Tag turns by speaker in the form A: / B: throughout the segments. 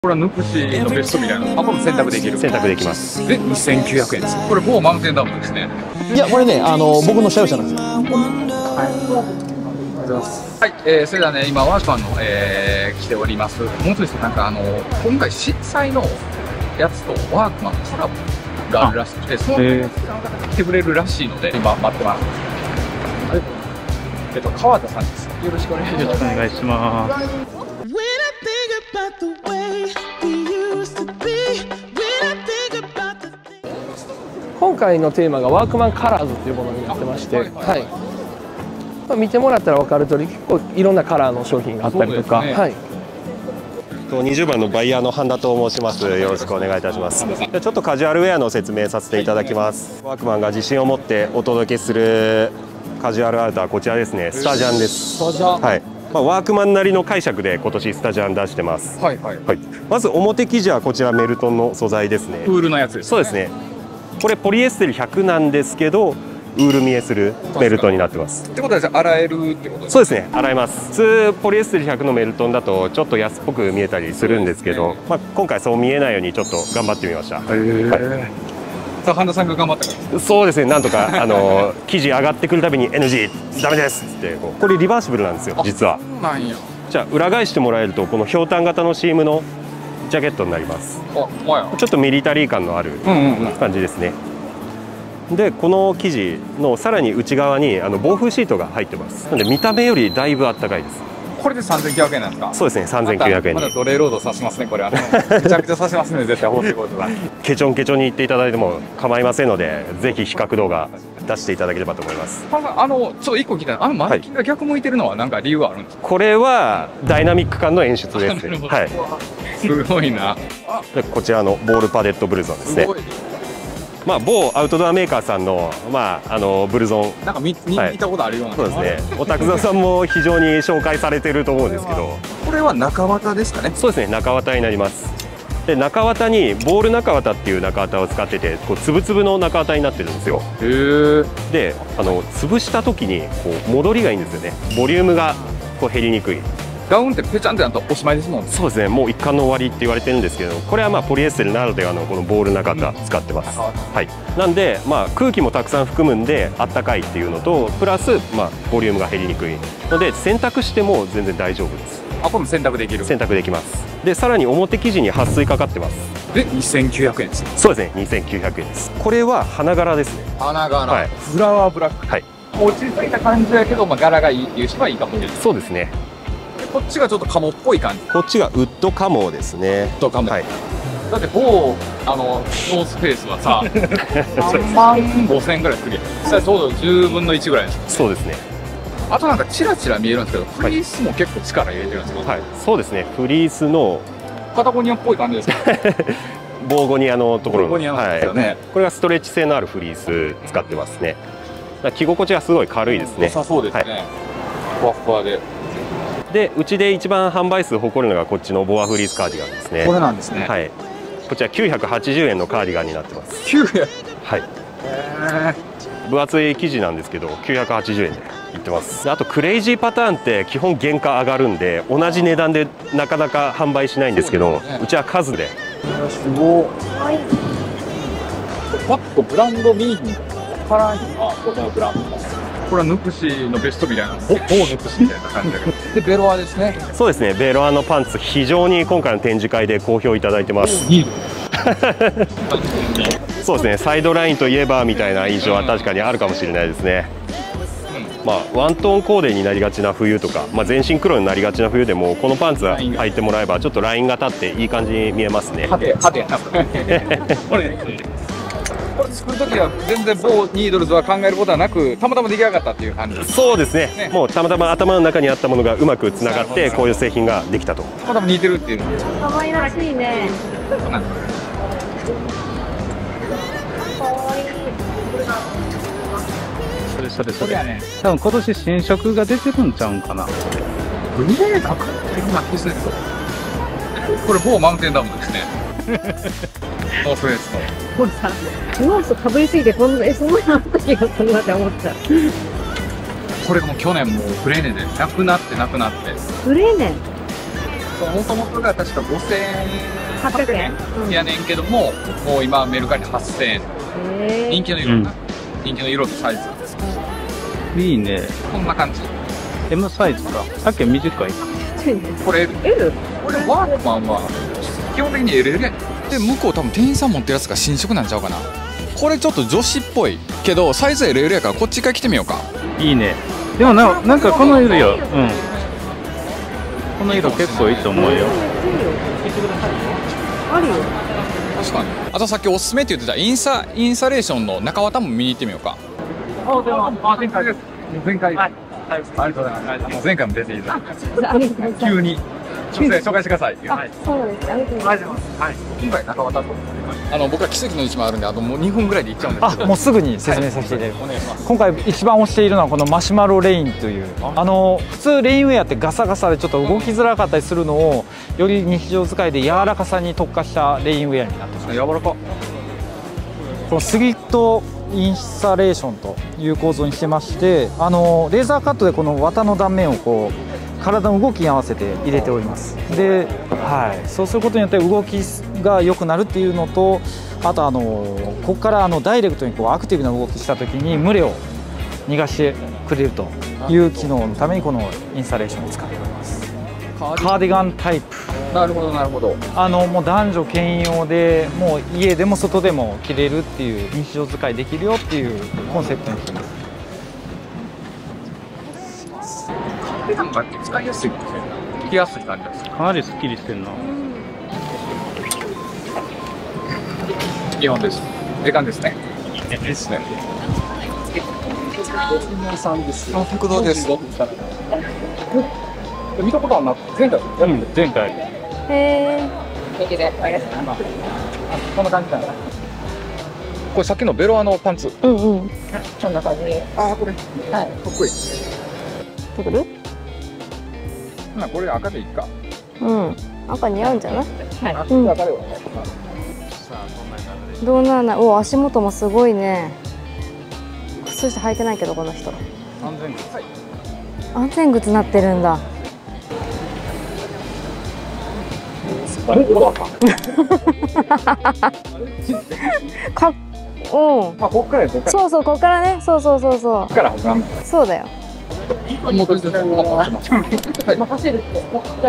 A: これはヌクシのベストみたいな。あ、これも選択できる。
B: 選択できます。
A: で、2900円です。これ某マウンテンダウンですね。
C: いや、これね、僕の社用車なんですよ。
A: はい、それではね、今ワークマンの、来ております。もう一つなんか今回震災のやつとワークマンのコラボがあるらしくて、その来てくれるらしいので、今待ってます。川田さんです。よろしくお願いします。
B: よろしくお願いします。
C: 今回のテーマがワークマンカラーズというものになってまして、はい。見てもらったら分かる通り、結構いろんなカラーの商品があったりとか、はい。
B: 20番のバイヤーの半田と申します。よろしくお願いいたします。ちょっとカジュアルウェアの説明させていただきます。ワークマンが自信を持ってお届けするカジュアルアウター、こちらですね。スタジャンです。
A: スタジャン。
B: はい。ワークマンなりの解釈で今年スタジャン出してます。
A: はいはい。
B: はい。まず表生地はこちらメルトンの素材ですね。
A: ウールのやつですね。
B: そうですね。これポリエステル100なんですけど、ウール見えするメルトンになってます。
A: ってことはじゃあ洗えるってことですか？
B: そうですね、洗えます。普通ポリエステル100のメルトンだとちょっと安っぽく見えたりするんですけど、今回そう見えないようにちょっと頑張ってみました。
A: さあ半田さんが頑張ったから。
B: そうですね、なんとか生地上がってくるたびに NG ダメですってこれリバーシブルなんですよ実は。
A: なんや。
B: じゃあ裏返してもらえるとこのひょうたん型のシームのジャケットになります。ちょっとミリタリー感のある感じですね。でこの生地のさらに内側に防風シートが入ってます。なので見た目よりだいぶあったかいです。
A: これで3900円なんですか？そう
B: ですね、3900円に。
A: まだ奴隷労働させますね、これは。めちゃくちゃさせますね、絶対放水コートが。
B: ケチョンケチョンに言っていただいても構いませんので、ぜひ比較動画出していただければと思います。
A: ちょっと1個聞いたら、マネキンが逆向いてるのは何か理由はあるんですか？
B: これはダイナミック感の演出ですね。はい。
A: すごいな。
B: でこちらのボールパデッドブルゾンですね。某アウトドアメーカーさんのブルゾン、
A: なんか見たことあるような。
B: そうですね。おたくざさんも非常に紹介されてると思うんですけど、
A: これは中綿ですかね？そう
B: ですね、中綿になります。で中綿にボール中綿っていう中綿を使ってて、こう粒々の中綿になってるんですよ。で潰した時にこう戻りがいいんですよね。ボリュームがこう減りにくい。
A: ダウンってペチャンってなったらおしまいですもんね。
B: そうですね、もう一貫の終わりって言われてるんですけど、これはポリエステルならではのこのボール中綿使ってます。はい。なんで空気もたくさん含むんであったかいっていうのと、プラスボリュームが減りにくいので洗濯しても全然大丈夫です。
A: これも洗濯できる？洗
B: 濯できます。でさらに表生地に撥水かかってます。
A: で2900円です。
B: そうですね、2900円です。これは花柄ですね。
A: 花柄。
B: はい。
A: フラワーブラック。
B: はい。
A: 落ち着いた感じだけど柄がいいっていう人はいいかもしれない。
B: そうですね。
A: こっちがちょっとカモっぽい感じ。
B: こっちがウッドカモですね。
A: ウッドカモ。
B: はい。
A: だってノースフェイスはさ3万5000円ぐらいするやん。それちょうど10分の1ぐらいです。
B: そうですね。あ
A: となんかチラチラ見えるんですけど、フリースも結構力入れてるんですよ。
B: はい。そうですね。フリースの
A: パタゴニアっぽい感じですか？
B: ボーゴニアのところ。
A: ボーゴニアですよね。
B: これがストレッチ性のあるフリース使ってますね。着心地はすごい軽いですね。
A: 良さそうですね。ふわふわで。
B: でうちで一番販売数誇るのがこっちのボアフリースカーディガンですね。
A: これなんですね。
B: はい。こちら980円のカーディガンになってます。
A: 900円。
B: はい。分厚い生地なんですけど980円で売ってます。あとクレイジーパターンって基本原価上がるんで同じ値段でなかなか販売しないんですけど、うちは数で。
A: すごい。パッとブランド見にからにはこのブランド。これはヌクシのベストみたいな、某ヌクシみたいな感じだけど。でベロアですね。
B: そうですね、ベロアのパンツ非常に今回の展示会で好評いただいてます。そうですね、サイドラインといえばみたいな印象は確かにあるかもしれないですね。ワントーンコーデになりがちな冬とか、全身黒になりがちな冬でもこのパンツ履いてもらえばちょっとラインが立っていい感じに見えますね。
A: これ作るときは全然某ニードルズは考えることはなく、たまたま出来上がったっていう感じです。
B: そうですね。もうたまたま頭の中にあったものがうまくつながってこういう製品ができたと。
A: たまたま似てるっていう。
D: 可愛らしいね。
E: それ多分今年新色が出てるんちゃうんかな。
A: これ某マウンテンダウンですね。ノースフェイスの。
D: これさ、ノースかぶりすぎてそんなあった気がするなって思った。
A: これがもう去年もうフレーネでなくなって。
D: フレーネ。
A: もともとが確か5800円やねんけども、もう今メルカリ8000円。人気の色な。人気の色とサイズ。
E: いいね。
A: こんな感じ。
E: M サイズか。さっきは短い。
A: これ L？ これワークマンは基本的に LL やねん。で、向こう多分店員さん持ってるやつが新色なんちゃうかな。これちょっと女子っぽいけど、サイズ LL やからこっち一回着てみようか。い
E: いね。でもなんかこの色よ。この色結構いいと思うよ。
D: あるよ。
A: 確かに。あとさっきおすすめって言ってたインサレーションの中綿も見に行ってみようか。前回です。前回。はい。ありがとうございます。前回も出ていただいて。急に。紹介してください。はい。
D: そうなんです。ありがとうございます。
A: はい。今回中綿と。僕は奇跡の市もあるんで、あともう2分ぐらいで行っちゃうんですけど。
F: もうすぐに説明させていただきます。今回一番推しているのはこのマシュマロレインという、普通レインウェアってガサガサでちょっと動きづらかったりするのをより日常使いで柔らかさに特化したレインウェアになってます。
A: 柔らか。
F: このスリットインサレーションという構造にしてまして、レーザーカットでこの綿の断面をこう体の動きに合わせて入れております。で、そうすることによって動きが良くなるっていうのと、あとここからダイレクトにこうアクティブな動きした時に蒸れを逃がしてくれるという機能のためにこのインサレーションを使っております。カーディガンタイプ。
A: なるほどなるほど。
F: もう男女兼用でもう家でも外でも着れるっていう、日常使いできるよっていうコンセプトにしてます。
A: カーディガンが使いやすい、着やすい感じです。
E: かなりスッキリしてんな。
A: 基本です。時間ですね。いいですね。さんです。福堂です。見たことはなく、前回。
E: 前回。
D: へ
A: こんな感じだな。これさっきのベロアのパンツ。
D: こんな感じ。
A: これ。はい。かっこいい。
D: どれ？
A: これ赤でいいか。
D: 赤似合うんじゃない？
A: 赤ではね。
D: どうなんだ。足元もすごいね。靴下履いてないけどこの人。安全靴なってるんだ。こっからそうそう、こっからね。そう。そうだよ。任せるって。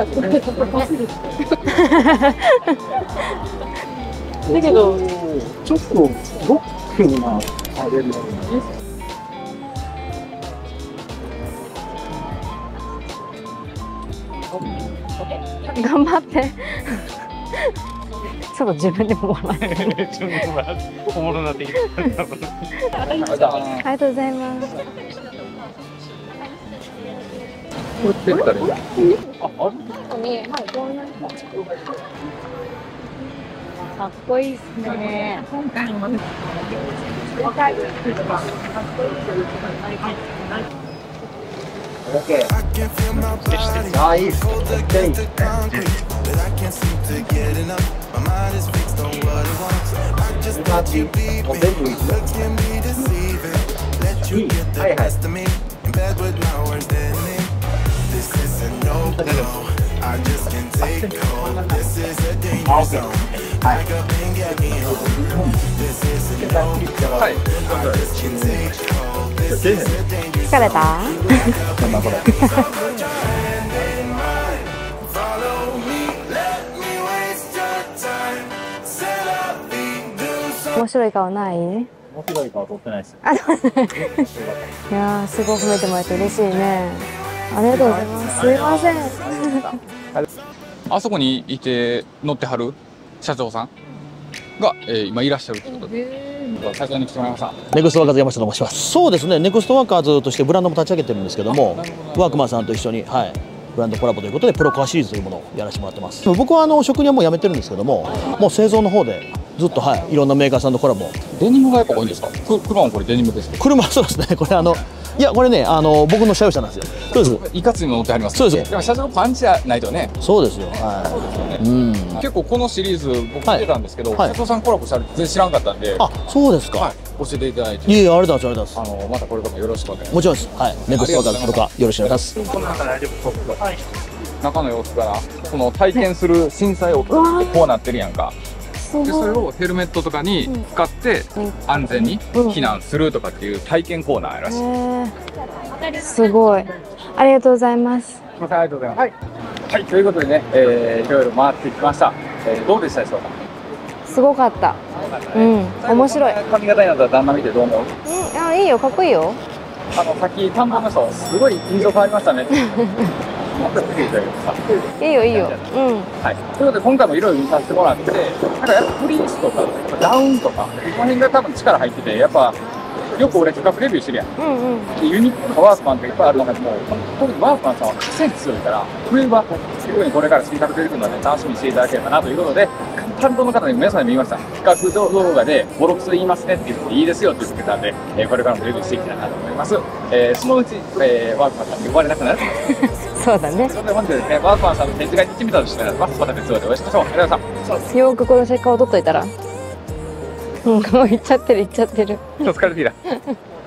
D: だけどちょっとロックなあれですね。頑張って。ちょっと自分でも笑える。
E: おもろなってきた。
D: ありがとうございます。
A: これって誰？
D: かっこいいですね。
A: あ、いいっす。
D: 疲れた？面白い顔ない？面
E: 白い顔撮ってないです。
D: いやー、すごい褒めてもらえて嬉しいね。ありがとうございます。すいません。
A: あそこにいて乗ってはる社長さんが、今いらっしゃるということで。社長に来てもらいました。
G: ネクストワーカーズ山下と申します。そうですね、ネクストワーカーズとしてブランドも立ち上げてるんですけども、ワークマンさんと一緒に、ブランドコラボということでプロカーシリーズというものをやらせてもらってます。僕は職人はもう辞めてるんですけども、もう製造の方でずっといろんなメーカーさんとコラボ。
A: デニムがやっぱ多いんですか？車もこれデニムですか？
G: 車そうですね。これいやこれね僕の社用車なんですよ。そうです。
A: いかついの乗ってあります。
G: そうです。
A: でも社長のパンチじゃないとね。
G: そうですよ。
A: 結構このシリーズ僕見てたんですけど、社長さんコラボしたら全然知らんかったんで。
G: あ、そうですか。
A: 教えていただいて。
G: いえ、ありがとうございます。
A: またこれからもよろしくお願いします。
G: もちろんです。ネクストワーカーズとかよろしくお願いします。
A: 中の様子からその体験する震災をこうなってるやんか。でそれをヘルメットとかに使って安全に避難するとかっていう体験コーナーやらしい。
D: すごい。ありがとうございます。
A: すみません、ありがとうございます。はい、ということでね、いろいろ回ってきました。どうでしたでしょうか。
D: すごかった。うん、面白い。
A: 髪型になったら旦那見てどう思う？
D: あ、いいよ、かっこいいよ。
A: さっき田んぼの人すごい印象変わりましたね。
D: いいよ、いいよ。うん。
A: はい。ということで今回もいろいろ見させてもらって、なんかやっぱフリースとかダウンとかこの辺が多分力入ってて、やっぱよく俺企画レビューしてるやん。ユニックとかワークマンっていっぱいある中でも本当にワークマンさんは癖に強いから、冬場すごいこれから新作出てくるので楽しみにしていただければなということで、担当の方に皆さんに見ました。企画動画でボロクソ言いますねって言っていいですよって言ってくれたんで、これからもレビューしていきたいなと思います。そのうち、ワークマンさんに呼ばれなくなると思います。
D: そうだね。
A: それで本日ですね、ワークマンさんの展示会に行ってみたとしてます。また別動画でお会いしましょう。ありがとうございます。
D: よくこの結果を取っといたら。うん、もう行っちゃってる、行っちゃってる。
A: 疲れてきた。